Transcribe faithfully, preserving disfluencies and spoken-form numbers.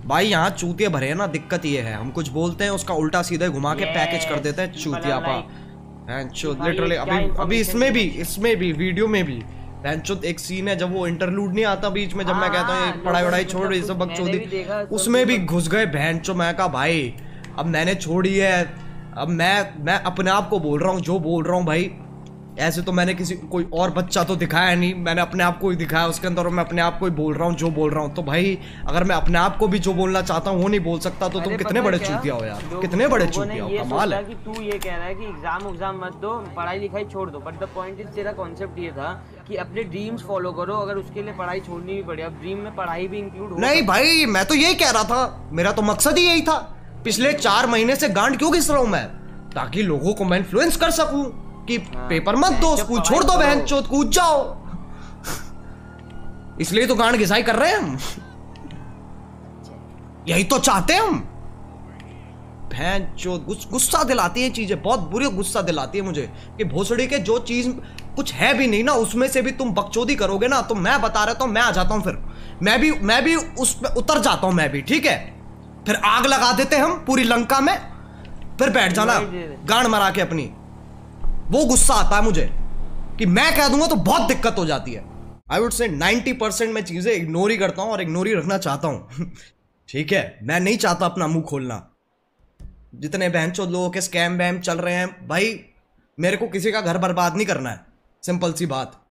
भाई यहाँ चूतिया भरे हैं ना, दिक्कत ये है हम कुछ बोलते हैं उसका उल्टा सीधे घुमा के पैकेज कर देते हैं चूतिया पा। लिटरली अभी अभी इसमें भी इसमें भी वीडियो में भी एक सीन है जब वो इंटरलूड नहीं आता बीच में, जब मैं कहता हूँ पढ़ाई वढ़ाई छोड़ ये सब बकचोदी, उसमें भी घुस गए बहनचो। मैं कहा भाई अब मैंने छोड़ी है, अब मैं मैं अपने आप को बोल रहा हूँ जो बोल रहा हूँ भाई, ऐसे तो मैंने किसी कोई और बच्चा तो दिखाया नहीं, मैंने अपने आप को ही दिखाया उसके अंदर, और मैं अपने आप को ही बोल रहा हूँ जो बोल रहा हूँ। तो भाई अगर मैं अपने आप को भी जो बोलना चाहता हूँ वो नहीं बोल सकता तो तुम कितने बड़े चूतिया हो यार, कितने बड़े चूतिया हो, कमाल है। कि तू ये कह रहा है कि एग्जाम एग्जाम मत दो, पढ़ाई लिखाई छोड़ दो, बट द पॉइंट इज तेरा कॉन्सेप्ट ये था कि अपने ड्रीम्स फॉलो करो, अगर उसके लिए पढ़ाई छोड़नी भी पड़े। अब ड्रीम में पढ़ाई भी इंक्लूड हो। नहीं भाई मैं तो यही कह रहा था, मेरा तो मकसद ही यही था। पिछले चार महीने से गांड क्यों घिस रहा हूं मैं, ताकि लोगों को मैं इन्फ्लुएंस कर सकूं कि हाँ, पेपर मत दो, स्कूल छोड़ दो, बहन चोद कूद जाओ। इसलिए तो गांड घिसाई कर रहे हैं हम, यही तो चाहते हैं हम। बहन चोद गुस्सा दिलाती है चीजें, बहुत बुरी गुस्सा दिलाती है मुझे कि भोसड़ी के जो चीज कुछ है भी नहीं ना उसमें से भी तुम बकचोदी करोगे ना, तो मैं बता रहा हूं मैं आ जाता हूं, फिर मैं भी मैं भी उस पे उतर जाता हूं मैं भी, ठीक है। फिर आग लगा देते हम पूरी लंका में, फिर बैठ जाना गांड मरा के अपनी। वो गुस्सा आता है मुझे कि मैं कह दूंगा तो बहुत दिक्कत हो जाती है। I would say ninety percent मैं चीजें इग्नोर ही करता हूं और इग्नोर ही रखना चाहता हूं। ठीक है, मैं नहीं चाहता अपना मुंह खोलना। जितने बहनचोद लोगों के स्कैम वैम चल रहे हैं भाई, मेरे को किसी का घर बर्बाद नहीं करना है, सिंपल सी बात।